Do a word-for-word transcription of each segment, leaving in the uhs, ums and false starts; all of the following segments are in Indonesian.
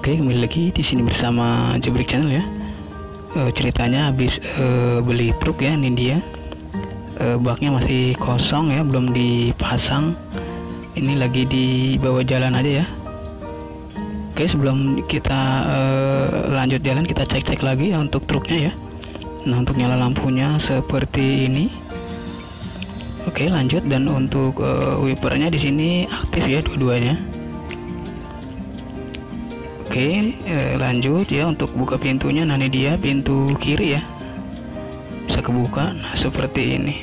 Oke, kembali lagi di sini bersama Jebrik Channel ya. E, ceritanya habis e, beli truk ya, ini dia. E, baknya masih kosong ya, belum dipasang. Ini lagi dibawa jalan aja ya. Oke, sebelum kita e, lanjut jalan, kita cek-cek lagi ya untuk truknya ya. Nah, untuk nyala lampunya seperti ini. Oke, lanjut. Dan untuk e, wipernya di sini aktif ya, dua-duanya. Oke, eh, lanjut ya untuk buka pintunya. Nah, ini dia pintu kiri ya, bisa kebuka. Nah, seperti ini.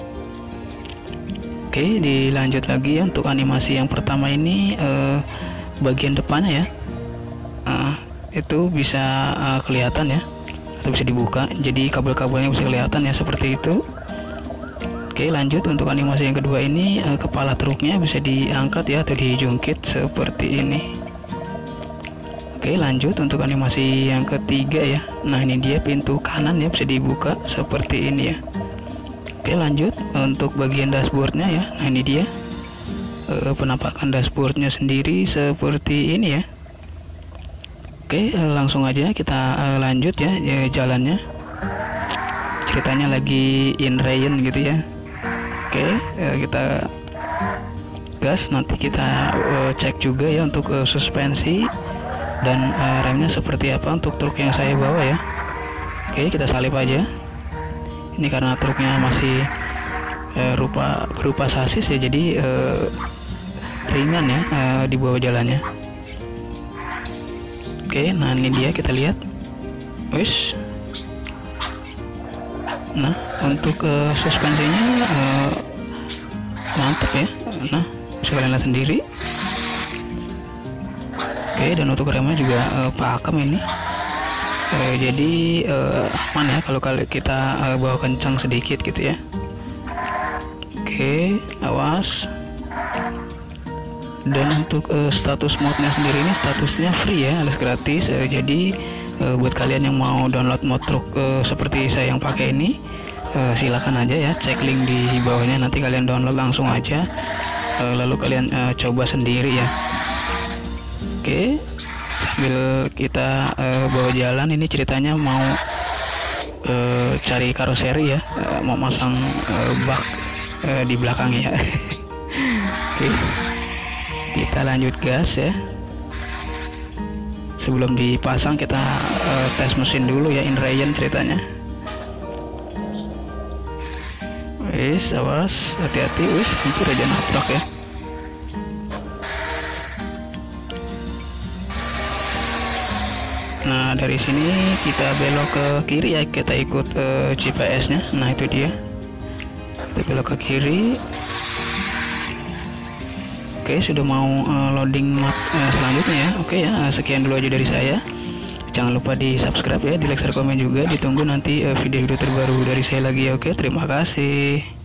Oke, dilanjut lagi ya untuk animasi yang pertama ini, eh, bagian depannya ya, uh, itu bisa uh, kelihatan ya, atau bisa dibuka. Jadi kabel-kabelnya bisa kelihatan ya, seperti itu. Oke, lanjut untuk animasi yang kedua ini, eh, kepala truknya bisa diangkat ya, atau dijungkit seperti ini. Oke, lanjut untuk animasi yang ketiga ya. Nah, ini dia pintu kanan ya, bisa dibuka seperti ini ya. Oke, lanjut untuk bagian dashboardnya ya. Nah, ini dia e, penampakan dashboardnya sendiri seperti ini ya. Oke, e, langsung aja kita e, lanjut ya, ya jalannya. Ceritanya lagi in rain gitu ya. Oke, e, kita gas. Nanti kita e, cek juga ya untuk e, suspensi dan uh, remnya seperti apa untuk truk yang saya bawa ya. Oke, kita salip aja. Ini karena truknya masih uh, rupa berupa sasis ya, jadi uh, ringan ya uh, di bawah jalannya. Oke, nah ini dia, kita lihat. Wis. Nah, untuk uh, suspensinya uh, mantap ya. Nah, bisa kalian lihat sendiri. Oke, dan untuk remnya juga uh, pakem ini. Uh, jadi uh, aman ya kalau kali kita uh, bawa kencang sedikit gitu ya. Oke, awas. Dan untuk uh, status mode-nya sendiri ini statusnya free ya, alias gratis. Uh, jadi uh, buat kalian yang mau download mod truk uh, seperti saya yang pakai ini, uh, silakan aja ya, cek link di bawahnya, nanti kalian download langsung aja. Uh, lalu kalian uh, coba sendiri ya. Oke, sambil kita uh, bawa jalan, ini ceritanya mau uh, cari karoseri ya, uh, mau masang uh, bak uh, di belakangnya ya. Oke, kita lanjut gas ya. Sebelum dipasang kita uh, tes mesin dulu ya, in rain ceritanya. Wis, awas, hati-hati. Wis, hampir aja nabrak ya. Nah, dari sini kita belok ke kiri ya, kita ikut uh, G P S-nya. Nah, itu dia. Kita belok ke kiri. Oke, sudah mau uh, loading map uh, selanjutnya ya. Oke ya, sekian dulu aja dari saya. Jangan lupa di subscribe ya, di like, share, komen juga. Ditunggu nanti uh, video-video terbaru dari saya lagi ya. Oke, terima kasih.